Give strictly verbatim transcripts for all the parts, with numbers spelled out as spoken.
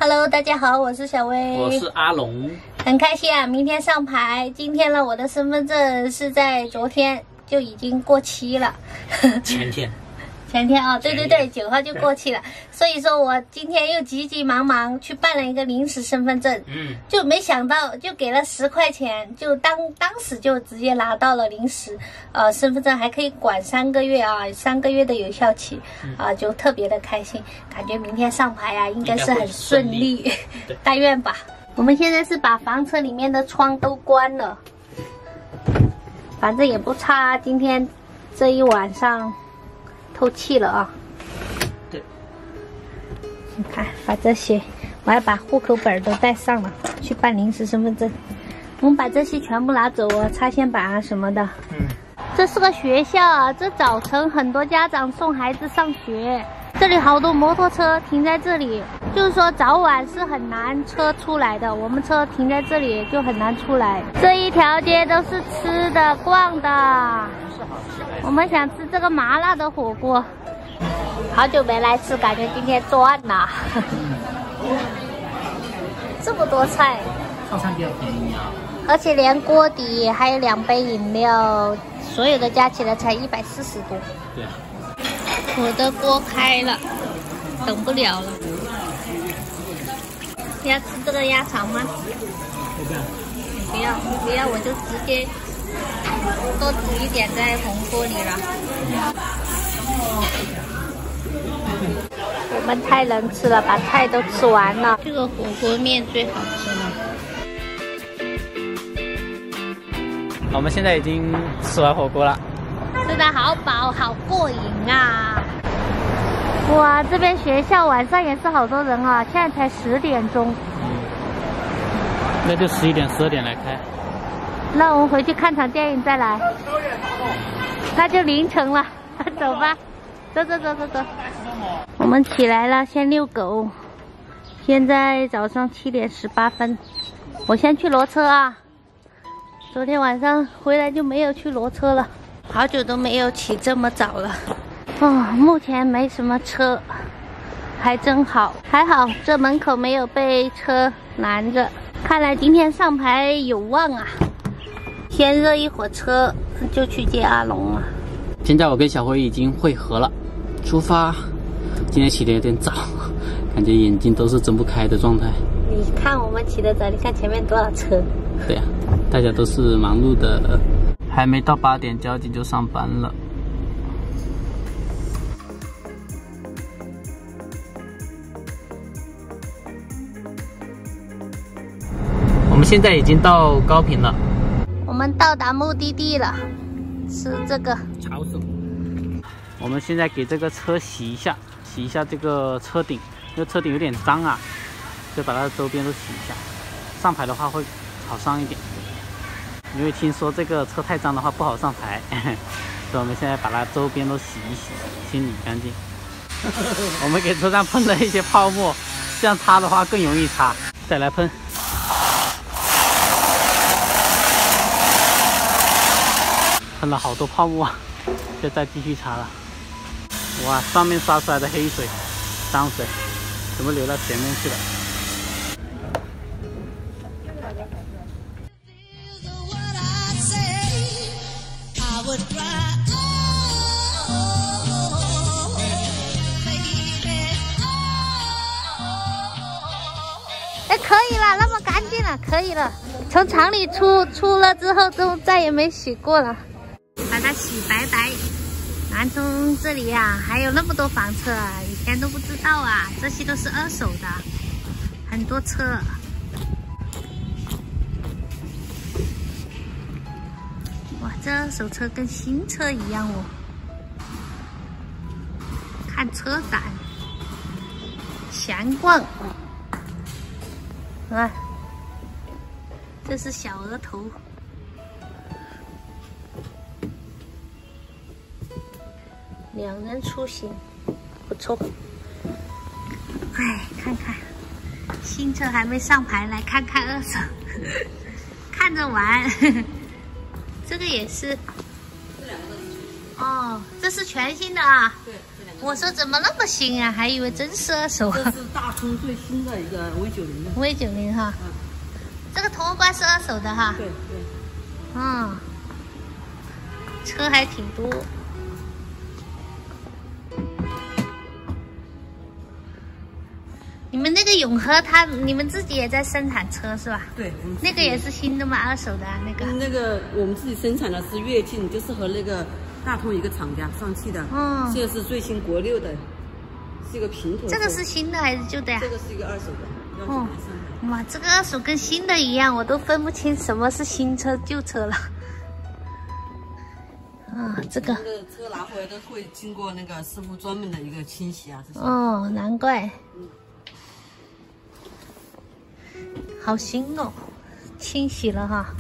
Hello， 大家好，我是小薇， 我是阿龙， 很开心啊，明天上牌。今天呢，我的身份证是在昨天就已经过期了， 前天。 前天啊、哦，对对对，九号就过期了，所以说我今天又急急忙忙去办了一个临时身份证，嗯，就没想到就给了十块钱，就当当时就直接拿到了临时，呃，身份证还可以管三个月啊，三个月的有效期，啊、呃，就特别的开心，感觉明天上牌啊应该是很顺利，但愿吧。我们现在是把房车里面的窗都关了，反正也不差，今天这一晚上。透气了啊！ 对， 你看，把这些，我还把户口本都带上了，去办临时身份证。我们把这些全部拿走哦，插线板啊什么的。嗯，这是个学校啊，这早晨很多家长送孩子上学，这里好多摩托车停在这里，就是说早晚是很难车出来的，我们车停在这里就很难出来。这一条街都是吃的、逛的。我们想吃这个麻辣的火锅，好久没来吃，感觉今天赚了。这么多菜， 套餐比较便宜啊， 而且连锅底还有两杯饮料，所有的加起来才一百四十多。 对啊， 我的锅开了，等不了了。要吃这个鸭肠吗？ 不要， 不要，不要，我就直接。多煮一点在红锅里了。我们太能吃了，把菜都吃完了。这个火锅面最好吃了。 我们现在已经吃完火锅了， 吃的好饱，好过瘾啊！哇，这边学校晚上也是好多人啊，现在才十点钟。 嗯，那就十一点、十二点来开。 那我们回去看场电影再来，那就凌晨了，走吧，走走走走走。我们起来了，先遛狗。现在早上七点十八分，我先去挪车啊。昨天晚上回来就没有去挪车了，好久都没有起这么早了。哦，目前没什么车，还真好，还好这门口没有被车拦着，看来今天上牌有望啊。先热一会儿车，就去接阿龙了。 现在我跟小辉已经汇合了，出发。今天起得有点早，感觉眼睛都是睁不开的状态。 你看我们起得早，你看前面多少车。 对呀、啊，大家都是忙碌的，还没到八点，交警就上班了。我们现在已经到高平了。 我们到达目的地了，吃这个炒手。我们现在给这个车洗一下，洗一下这个车顶，因为车顶有点脏啊，就把它的周边都洗一下。上牌的话会好上一点，因为听说这个车太脏的话不好上牌，所以我们现在把它周边都洗一洗，清理干净。我们给车上喷了一些泡沫，这样擦的话更容易擦。再来喷。喷了好多泡沫，就再继续擦了。哇，上面刷出来的黑水、脏水，全部流到前面去了。 哎，可以了，那么干净了，可以了。从厂里出出了之后，就再也没洗过了。把它洗白白。南充这里呀、啊，还有那么多房车啊，以前都不知道啊，这些都是二手的，很多车。哇，这二手车跟新车一样哦。看车展，闲逛。啊，这是小额头。两人出行，不错。哎，看看，新车还没上牌，来看看二手，看着玩。这个也是。哦，这是全新的啊。对，这两个。 我说怎么那么新啊？还以为真是二手。 这是大通最新的一个 V 九零的。 V 九零哈， 嗯， 这个头冠是二手的哈。 对对。 嗯，车还挺多。你们那个永和它，你们自己也在生产车是吧？ 对， 那个也是新的吗？二手的、啊、那个？ 那个我们自己生产的是跃进，就是和那个大通一个厂家上汽的。嗯，这个是最新国六的，是一个平头。 这个是新的还是旧的呀？ 这个是一个二手的。哦， 哇，这个二手跟新的一样，我都分不清什么是新车旧车了。啊，这个。 这个车拿回来都会经过那个师傅专门的一个清洗啊，这些。 哦，难怪。嗯。好新哦，清洗了哈。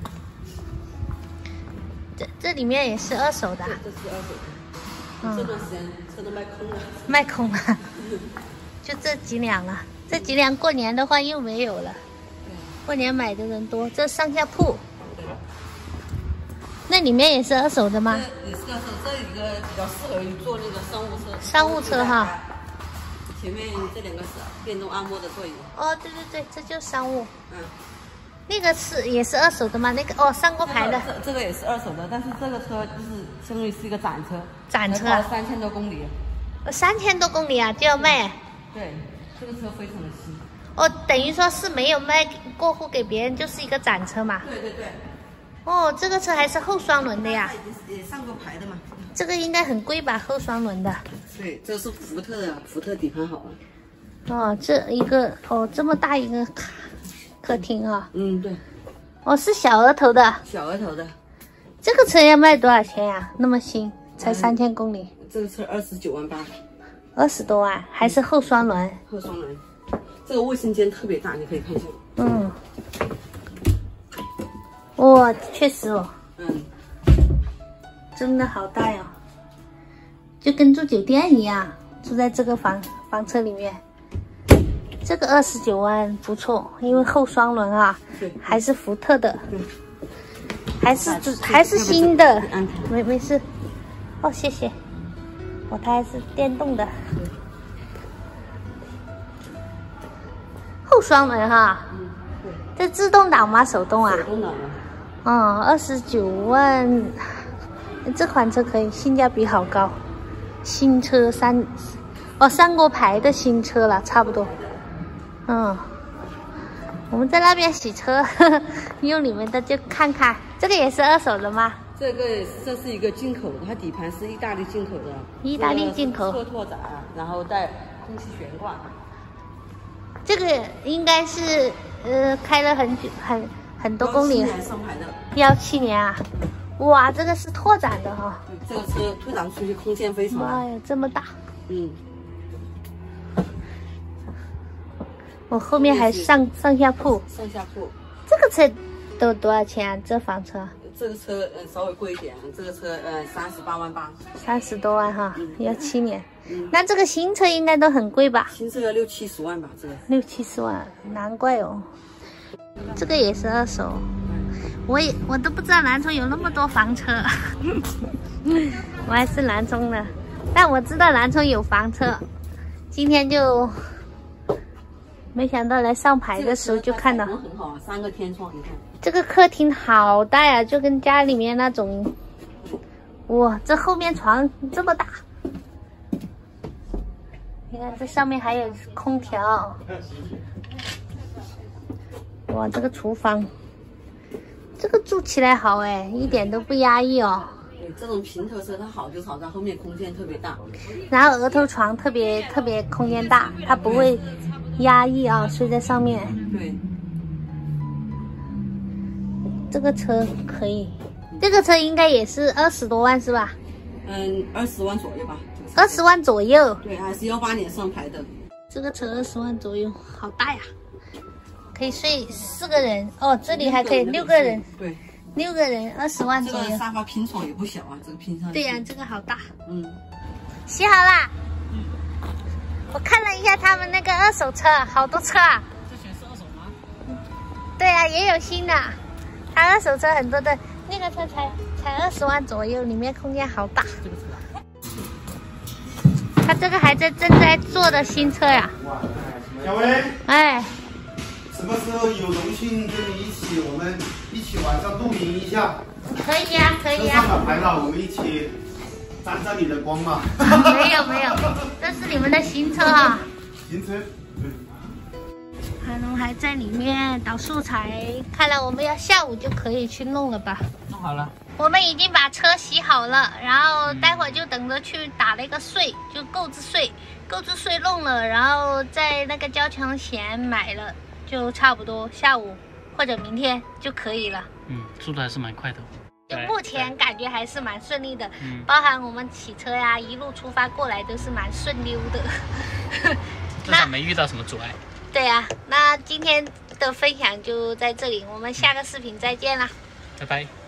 这这里面也是二手的、啊。 这是二手的。嗯。这段时间车都卖空了。 卖空了。就这几辆了，这几辆过年的话又没有了。对。过年买的人多，这上下铺。对。那里面也是二手的吗？ 这也是二手，这一个比较适合于做那个商务车。 商务车哈。 前面这两个是电动按摩的座椅。 哦，对对对，这就是商务。嗯。那个是也是二手的吗？那个哦，上过牌的。 这这个也是二手的，但是这个车就是相当于是一个展车。 展车。 三千多公里。 三千多公里啊，就要卖。 对，这个车非常的新。 哦，等于说是没有卖过户给别人，就是一个展车嘛。 对对对。 哦，这个车还是后双轮的呀。 也上过牌的嘛。 这个应该很贵吧？后双轮的。 对，这是福特的，福特底盘好啊。 哦，这一个哦，这么大一个客厅啊。 嗯，对。 哦，是小额头的。 小额头的。 这个车要卖多少钱呀、啊？那么新，才三千公里。 嗯、这个车二十九万八。 二十多万，还是后双轮。 后双轮。这个卫生间特别大，你可以看一下。 嗯。哇，确实哦。嗯。真的好大呀，就跟住酒店一样，住在这个房房车里面。这个二十九万不错，因为后双轮啊，还是福特的，还是还是新的，没没事。哦，谢谢。哦，它还是电动的。后双轮哈，这自动挡吗？手动啊？ 手动挡的。 嗯，二十九万。这款车可以，性价比好高，新车三，哦，上过牌的新车了，差不多。嗯，我们在那边洗车，呵呵用你们的就看看，这个也是二手的吗？ 这个这是一个进口的，它底盘是意大利进口的。 意大利进口。 侧拓展，然后带空气悬挂。 这个应该是呃开了很久，很很多公里了。 幺七年上牌的。 幺七年啊。哇，这个是拓展的哈、哦， 这个车拓展出去空间非常大。 妈呀，这么大！ 嗯， 我后面还上上下铺。 上下铺。 这个车都多少钱啊？这房车？ 这个车呃稍微贵一点，这个车呃三十八万八。 三十多万哈，幺七年。嗯。那这个新车应该都很贵吧？ 新车要六七十万吧，这个。 六七十万，难怪哦。这个也是二手。我也我都不知道南充有那么多房车，我还是南充的，但我知道南充有房车，今天就没想到来上牌的时候就看到。 很好啊，三个天窗，你看。 这个客厅好大呀，就跟家里面那种，哇，这后面床这么大，你看这上面还有空调，哇，这个厨房。这个住起来好哎，一点都不压抑哦。 对，这种平头车它好就好在后面空间特别大， 然后额头床特别特别空间大，它不会压抑啊，睡在上面。 对， 这个车可以，这个车应该也是二十多万是吧？ 嗯，二十万左右吧。 二十万左右。 对，还是幺八年上牌的。 这个车二十万左右，好大呀。可以睡四个人哦，这里还可以六个人， 对， 六个人二十万左右。 这个沙发拼床也不小啊，这个拼上。 对呀、啊，这个好大。 嗯， 洗好啦。嗯。我看了一下他们那个二手车，好多车啊。 这全是二手吗？ 对呀、啊，也有新的。他二手车很多的，那个车才才二十万左右，里面空间好大。 这个车啊。 他这个还在正在做的新车呀。 小薇， 哎， 什么时候有荣幸跟你一起，我们一起晚上露营一下？ 可以呀、啊，可以呀、啊。 车上的牌了，我们一起沾沾你的光嘛。 没有没有，这是你们的新车啊。 新车。 韩龙还在里面导素材，看来我们要下午就可以去弄了吧？ 弄好了。 我们已经把车洗好了，然后待会儿就等着去打那个碎，就购置税，购置税弄了，然后在那个交强险买了，就差不多下午或者明天就可以了。 嗯，速度还是蛮快的。 就目前感觉还是蛮顺利的，嗯，包含我们骑车呀，一路出发过来都是蛮顺溜的。 至少没遇到什么阻碍。 对呀、啊，那今天的分享就在这里，我们下个视频再见啦， 拜拜。